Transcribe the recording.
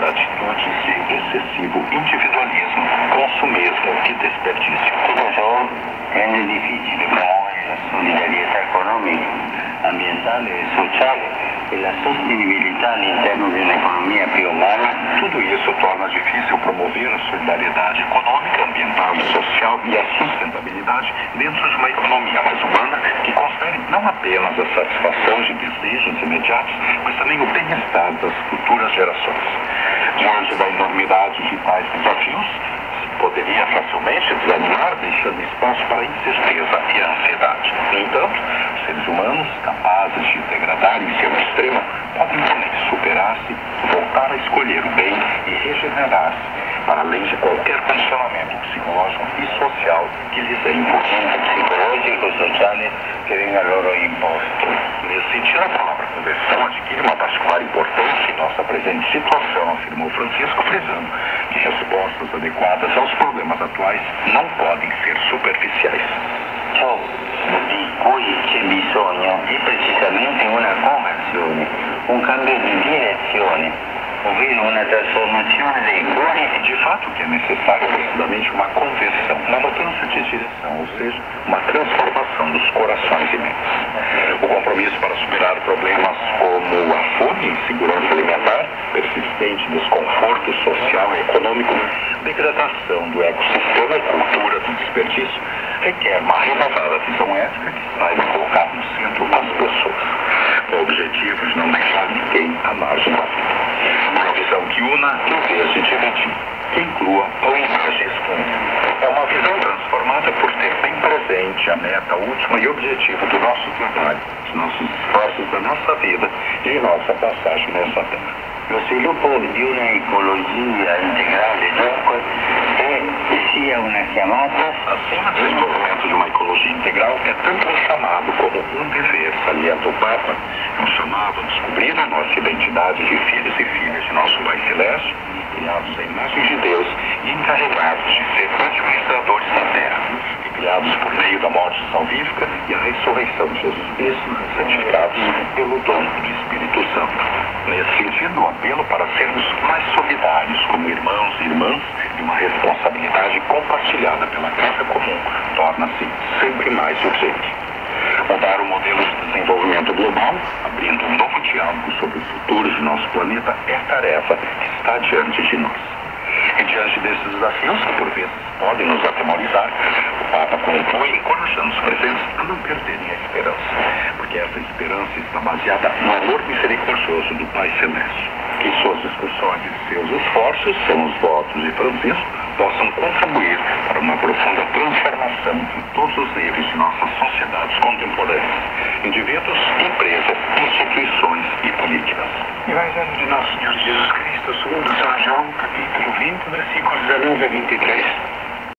atitudes de excessivo individualismo, consumismo e desperdício. Tutto ciò rende difficile promuovere la solidarietà economica, ambientale e sociale e la sostenibilità all'interno di un'economia più umana. Tudo isso torna difícil promover a solidariedade econômica, ambiental e social e a sustentabilidade dentro de uma economia mais humana que considere não apenas a satisfação de desejos imediatos, mas também o bem-estar das futuras gerações. Diante da enormidade de tais desafios, poderia facilmente desanimar, deixando espaço para a incerteza e a ansiedade. No entanto, os seres humanos capazes de degradarem-se ao extremo podem também superar-se, voltar a escolher o bem e regenerar-se, para além de qualquer condicionamento psicológico e social que lhes é imposto. Psicologico e sociale che venga loro imposto. Nesse sentido, a palavra conversão adquire uma particular importância em nossa presente situação, afirmou Francisco, frisando que respostas adequadas aos problemas atuais não podem ser superficiais. Ciò di cui c'è bisogno è precisamente una conversione, un cambio di direzione, ovvero una trasformazione dei cuori. De fato, que é necessário precisamente uma conversão, uma mudança de direção, ou seja, uma transformação dos corações e mentes. O compromisso para superar problemas como a fome e insegurança alimentar, persistente desconforto social e econômico, degradação do ecossistema e cultura do desperdício, requer uma renovada visão ética que saiba colocar no centro as pessoas, com o objetivo de não deixar ninguém à margem da vida. Uma visão que una em vez de dividir, que inclua ou engaje esse mundo. É uma visão transformada por ter bem presente a meta última e objetivo do nosso trabalho, dos nossos esforços, da nossa vida e de nossa passagem nessa terra. Lo sviluppo di una ecologia integrale dunque è sia una chiamata. Assim, o desenvolvimento de uma ecologia integral é tanto um chamado como um dever, salienta o Papa. É um chamado a descobrir a nossa identidade de filhos e filhas de nosso Pai Celeste, criados à imagem de Deus e encarregados de ser administradores da terra, e criados por meio da morte salvífica e a ressurreição de Jesus Cristo, santificados pelo dom do Espírito Santo. Nesse sentido, o apelo para sermos mais solidários como irmãos e irmãs e uma responsabilidade compartilhada pela casa comum torna-se sempre mais urgente. Mudar o modelo de desenvolvimento global, abrindo um novo diálogo sobre o futuro de nosso planeta, é tarefa que está diante de nós. E diante desses desafios, que por vezes podem nos atemorizar, o Papa conclui encorajando os presentes a não perderem a esperança, porque essa esperança está baseada no amor misericordioso do Pai Celeste. Que suas discussões e seus esforços, são os votos de Francisco, possam contribuir para uma profunda transformação em todos os níveis de nossas sociedades contemporâneas, indivíduos, empresas, instituições e políticas. Evangelho de Nosso Senhor Jesus Cristo, segundo São João, capítulo 20, versículos 19 a 23.